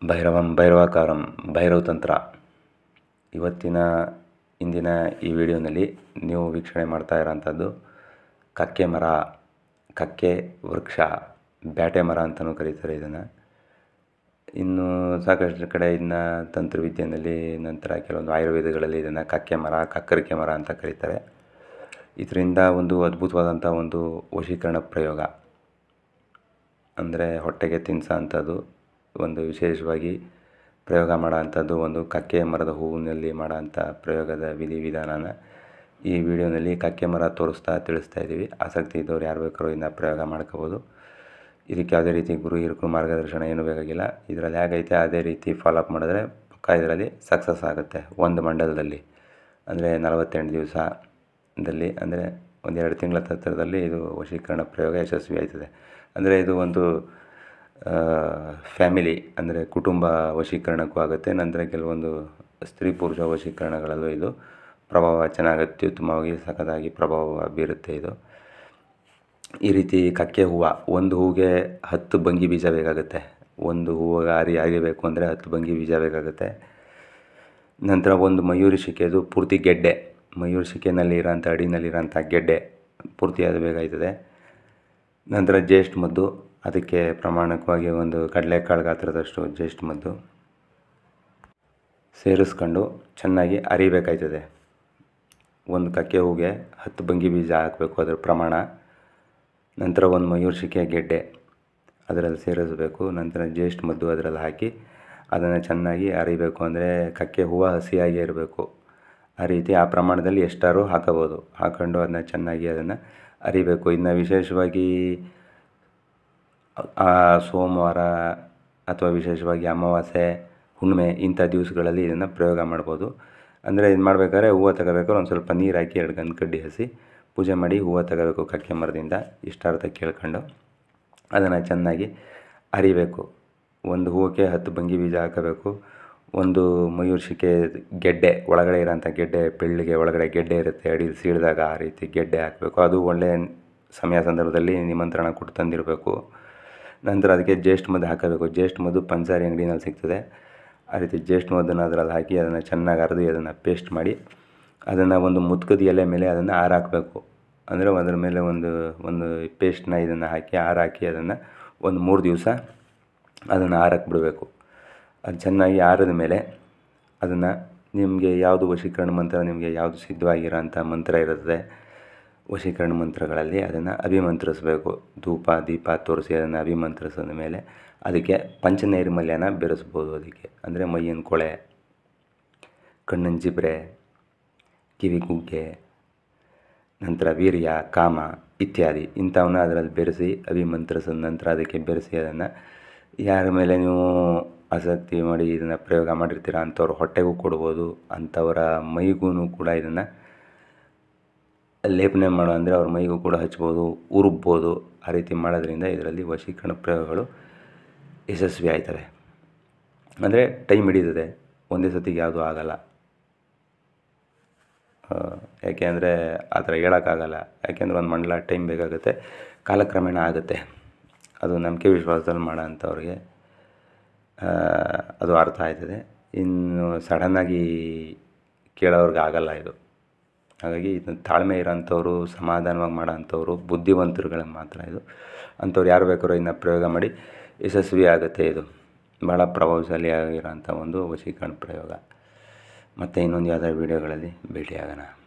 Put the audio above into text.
ಭೈರವಂ ಭೈರವಾಕಾರಂ ಭೈರವ ತಂತ್ರ. ಇಂದಿನ ಈ ವಿಡಿಯೋನಲ್ಲಿ ನೀವು ವೀಕ್ಷಣೆ ಮಾಡ್ತಾ ಇರೋಂಥದ್ದು ಕಕ್ಕೆ ಮರ, ಕಕ್ಕೆ ವೃಕ್ಷ, ಬ್ಯಾಟೆ ಮರ ಅಂತಲೂ ಕರೀತಾರೆ ಇದನ್ನು. ಇನ್ನು ಸಾಕಷ್ಟು ಕಡೆ ಇದನ್ನ ತಂತ್ರವಿದ್ಯೆಯಲ್ಲಿ, ನಂತರ ಕೆಲವೊಂದು ಆಯುರ್ವೇದಗಳಲ್ಲಿ ಇದನ್ನು ಕಕ್ಕೆ ಮರ, ಕಕ್ಕರಿಕೆ ಮರ ಅಂತ ಕರೀತಾರೆ. ಇದರಿಂದ ಒಂದು ಅದ್ಭುತವಾದಂಥ ಒಂದು ವಶೀಕರಣ ಪ್ರಯೋಗ, ಅಂದರೆ ಹೊಟ್ಟೆಗೆ ತಿನ್ನಿಸೋ ಅಂಥದ್ದು ಒಂದು ವಿಶೇಷವಾಗಿ ಪ್ರಯೋಗ ಮಾಡೋ ಅಂಥದ್ದು ಒಂದು ಕಕ್ಕೆ ಮರದ ಹೂವಿನಲ್ಲಿ ಮಾಡೋ ಅಂಥ ಪ್ರಯೋಗದ ವಿಧಿವಿಧಾನನ ಈ ವಿಡಿಯೋನಲ್ಲಿ ಕಕ್ಕೆ ಮರ ತಿಳಿಸ್ತಾ ಇದ್ದೀವಿ. ಆಸಕ್ತಿ ಇದ್ದವ್ರು ಯಾರು ಬೇಕಾದ್ರೂ ಇದನ್ನ ಪ್ರಯೋಗ ಮಾಡ್ಕೋಬೋದು. ಇದಕ್ಕೆ ಯಾವುದೇ ರೀತಿ ಗುರು ಹಿರಿಕರು ಮಾರ್ಗದರ್ಶನ ಏನೂ ಬೇಕಾಗಿಲ್ಲ. ಇದರಲ್ಲಿ ಹೇಗೈತೆ ಅದೇ ರೀತಿ ಫಾಲೋಅಪ್ ಮಾಡಿದ್ರೆ ಪಕ್ಕ ಇದರಲ್ಲಿ ಸಕ್ಸಸ್ ಆಗುತ್ತೆ. ಒಂದು ಮಂಡಲದಲ್ಲಿ ಅಂದರೆ 48 ದಿವಸದಲ್ಲಿ, ಅಂದರೆ 1-2 ತಿಂಗಳ ಹತ್ತಿರದಲ್ಲಿ ಇದು ವಶೀಕರಣ ಪ್ರಯೋಗ ಯಶಸ್ವಿ ಆಯ್ತದೆ. ಅಂದರೆ ಇದು ಒಂದು ಫ್ಯಾಮಿಲಿ, ಅಂದರೆ ಕುಟುಂಬ ವಶೀಕರಣಕ್ಕೂ ಆಗುತ್ತೆ. ನಂತರ ಕೆಲವೊಂದು ಸ್ತ್ರೀ ಪುರುಷ ವಶೀಕರಣಗಳಲ್ಲೂ ಇದು ಪ್ರಭಾವ ಚೆನ್ನಾಗಿ ಅತ್ಯುತ್ತಮವಾಗಿ ಸಖತ್ತಾಗಿ ಪ್ರಭಾವ ಬೀರುತ್ತೆ. ಇದು ಈ ರೀತಿ ಕಕ್ಕೆ ಹೂವು, ಒಂದು ಹೂವಿಗೆ 10 ಬಂಗಿ ಬೀಜ ಬೇಕಾಗುತ್ತೆ. ಒಂದು ಹೂವಿಗೆ ಅರಿಬೇಕು ಅಂದರೆ 10 ಬಂಗಿ ಬೀಜ ಬೇಕಾಗುತ್ತೆ. ನಂತರ ಒಂದು ಮಯೂರಿ ಶಿಕೆದು ಪೂರ್ತಿ ಗೆಡ್ಡೆ, ಮಯೂರಿ ಶಿಕೆನಲ್ಲಿ ಇರೋಂಥ ಅಡಿನಲ್ಲಿರೋಂಥ ಗೆಡ್ಡೆ ಪೂರ್ತಿಯಾದ ಬೇಕಾಯ್ತದೆ. ನಂತರ ಜ್ಯೇಷ್ಠ ಮದ್ದು, ಅದಕ್ಕೆ ಪ್ರಮಾಣಕವಾಗಿ ಒಂದು ಕಡಲೆಕಾಳು ಗಾತ್ರದಷ್ಟು ಜ್ಯೇಷ್ಠ ಮದ್ದು ಸೇರಿಸ್ಕೊಂಡು ಚೆನ್ನಾಗಿ ಅರಿಬೇಕಾಯ್ತದೆ. ಒಂದು ಕಕ್ಕೆ ಹೂಗೆ 10 ಬಂಗಿ ಬೀಜ ಹಾಕಬೇಕು ಅದರ ಪ್ರಮಾಣ. ನಂತರ ಒಂದು ಮಯೂರ್ ಶಿಕೆ ಗೆಡ್ಡೆ ಅದರಲ್ಲಿ ಸೇರಿಸಬೇಕು. ನಂತರ ಜ್ಯೇಷ್ಠ ಮದ್ದು ಅದರಲ್ಲಿ ಹಾಕಿ ಅದನ್ನು ಚೆನ್ನಾಗಿ ಅರಿಬೇಕು. ಅಂದರೆ ಕಕ್ಕೆ ಹೂವು ಹಸಿಯಾಗಿ ಇರಬೇಕು. ಆ ರೀತಿ ಆ ಪ್ರಮಾಣದಲ್ಲಿ ಎಷ್ಟಾರು ಹಾಕಬೋದು. ಹಾಕ್ಕೊಂಡು ಅದನ್ನ ಚೆನ್ನಾಗಿ ಅದನ್ನು ಅರಿಬೇಕು. ಇದನ್ನ ವಿಶೇಷವಾಗಿ ಸೋಮವಾರ ಅಥವಾ ವಿಶೇಷವಾಗಿ ಅಮಾವಾಸ್ಯೆ, ಹುಣ್ಣಿಮೆ ಇಂಥ ದಿವಸಗಳಲ್ಲಿ ಇದನ್ನು ಪ್ರಯೋಗ ಮಾಡ್ಬೋದು. ಅಂದರೆ ಇದು ಮಾಡಬೇಕಾದ್ರೆ ಹೂವು ತಗೋಬೇಕಾದ್ರೆ ಒಂದು ಸ್ವಲ್ಪ ನೀರು ಹಾಕಿ 2 ಗಂಧದ ಕಡ್ಡಿ ಹಸಿ ಪೂಜೆ ಮಾಡಿ ಹೂವು ತಗೋಬೇಕು ಕಕ್ಕೆ ಮರದಿಂದ. ಇಷ್ಟಾರ್ಥ ಕೇಳ್ಕೊಂಡು ಅದನ್ನು ಚೆನ್ನಾಗಿ ಅರಿಬೇಕು. ಒಂದು ಹೂವಕ್ಕೆ 10 ಬಂಗಿ ಬೀಜ ಹಾಕಬೇಕು. ಒಂದು ಮಯೂರ್ ಶಿಕೆ ಗೆಡ್ಡೆ, ಒಳಗಡೆ ಇರೋಂಥ ಗೆಡ್ಡೆ, ಬೆಳ್ಳಿಗೆ ಒಳಗಡೆ ಗೆಡ್ಡೆ ಇರುತ್ತೆ, ಅಡಿಲಿ ಸೀಳಿದಾಗ ಆ ರೀತಿ ಗೆಡ್ಡೆ ಹಾಕಬೇಕು. ಅದು ಒಳ್ಳೆಯ ಸಮಯ ಸಂದರ್ಭದಲ್ಲಿ ನಿಮಂತ್ರಣ ಕೊಟ್ಟು ತಂದಿರಬೇಕು. ನಂತರ ಅದಕ್ಕೆ ಜ್ಯೇಷ್ಠ ಮದ್ದು ಹಾಕಬೇಕು. ಜ್ಯೇಷ್ಠ ಮದ್ದು ಪಂಚಸಾರಿ ಅಂಗಡಿನಲ್ಲಿ ಸಿಗ್ತದೆ. ಆ ರೀತಿ ಜ್ಯೇಷ್ಠ ಮದ್ದನ್ನು ಅದರಲ್ಲಿ ಹಾಕಿ ಅದನ್ನು ಚೆನ್ನಾಗಿ ಅರೆದು ಅದನ್ನು ಪೇಸ್ಟ್ ಮಾಡಿ ಅದನ್ನು ಒಂದು ಮುತ್ಕದ ಎಲೆ ಮೇಲೆ ಅದನ್ನು ಹಾಕಬೇಕು. ಅಂದರೆ ಅದರ ಮೇಲೆ ಒಂದು ಪೇಸ್ಟನ್ನ ಇದನ್ನು ಹಾಕಿ ಹಾಕಿ ಅದನ್ನು ಒಂದು 3 ದಿವಸ ಅದನ್ನು ಆರಕ್ಕೆ ಬಿಡಬೇಕು. ಅದು ಚೆನ್ನಾಗಿ ಆರಿದ ಮೇಲೆ ಅದನ್ನು ನಿಮಗೆ ಯಾವುದು ವಶೀಕರಣ ಮಂತ್ರ, ನಿಮಗೆ ಯಾವುದು ಸಿದ್ಧವಾಗಿರೋ ಅಂಥ ಮಂತ್ರ ಇರುತ್ತದೆ ವಶೀಕರಣ ಮಂತ್ರಗಳಲ್ಲಿ, ಅದನ್ನು ಅಭಿಮಂತ್ರಿಸಬೇಕು. ಧೂಪ ದೀಪ ತೋರಿಸಿ ಅದನ್ನು ಅಭಿಮಂತ್ರಿಸಿದ ಮೇಲೆ ಅದಕ್ಕೆ ಪಂಚನೈರ್ಮಲ್ಯನ ಬೆರೆಸ್ಬೋದು. ಅದಕ್ಕೆ ಅಂದರೆ ಮೈಯಿನ ಕೊಳೆ, ಕಣ್ಣಿನ ಜಿಬ್ರೆ, ಕಿವಿ ಕುಗ್ಗೆ, ನಂತರ ವೀರ್ಯ, ಕಾಮ ಇತ್ಯಾದಿ ಇಂಥವನ್ನ ಅದರಲ್ಲಿ ಬೆರೆಸಿ ಅಭಿಮಂತ್ರಿಸಿದ ನಂತರ ಅದಕ್ಕೆ ಬೆರೆಸಿ ಅದನ್ನು ಯಾರ ಮೇಲೆ ನೀವು ಆಸಕ್ತಿ ಮಾಡಿ ಇದನ್ನು ಪ್ರಯೋಗ ಮಾಡಿರ್ತೀರ ಅಂಥವ್ರ ಹೊಟ್ಟೆಗೂ ಕೊಡ್ಬೋದು. ಅಂಥವರ ಮೈಗೂ ಕೂಡ ಇದನ್ನು ಲೇಪನೆ ಮಾಡೋ ಅಂದರೆ ಅವ್ರ ಮೈಗೂ ಕೂಡ ಹಚ್ಬೋದು, ಉರುಬ್ಬೋದು. ಆ ರೀತಿ ಮಾಡೋದ್ರಿಂದ ಇದರಲ್ಲಿ ವಶೀಕರಣ ಪ್ರಯೋಗಗಳು ಯಶಸ್ವಿ ಆಯ್ತವೆ. ಅಂದರೆ ಟೈಮ್ ಹಿಡಿತದೆ, ಒಂದೇ ಸತಿಗೆ ಯಾವುದೂ ಆಗೋಲ್ಲ. ಯಾಕೆ ಅಂದರೆ ಆ ಥರ ಹೇಳೋಕ್ಕಾಗಲ್ಲ. ಯಾಕೆಂದರೆ ಒಂದು ಮಂಡಲ ಟೈಮ್ ಬೇಕಾಗುತ್ತೆ, ಕಾಲಕ್ರಮೇಣ ಆಗುತ್ತೆ. ಅದು ನಂಬಿಕೆ ವಿಶ್ವಾಸದಲ್ಲಿ ಮಾಡೋ ಅಂಥವ್ರಿಗೆ ಅದು ಅರ್ಥ ಆಯ್ತದೆ. ಇನ್ನು ಸಡನ್ನಾಗಿ ಕೇಳೋರ್ಗೆ ಆಗೋಲ್ಲ ಇದು. ಹಾಗಾಗಿ ಇದನ್ನು ತಾಳ್ಮೆ ಇರೋಂಥವ್ರು, ಸಮಾಧಾನವಾಗಿ ಮಾಡೋ ಅಂಥವ್ರು, ಬುದ್ಧಿವಂತರುಗಳಿಗೆ ಮಾತ್ರ ಇದು. ಅಂಥವ್ರು ಯಾರು ಬೇಕಾದ್ರೂ ಇದನ್ನ ಪ್ರಯೋಗ ಮಾಡಿ ಯಶಸ್ವಿ ಆಗುತ್ತೆ. ಇದು ಭಾಳ ಪ್ರಭಾವಶಾಲಿಯಾಗಿರೋಂಥ ಒಂದು ವಶೀಕರಣ ಪ್ರಯೋಗ. ಮತ್ತು ಇನ್ನೊಂದು ಯಾವುದಾದ್ರು ವೀಡಿಯೋಗಳಲ್ಲಿ ಭೇಟಿಯಾಗೋಣ.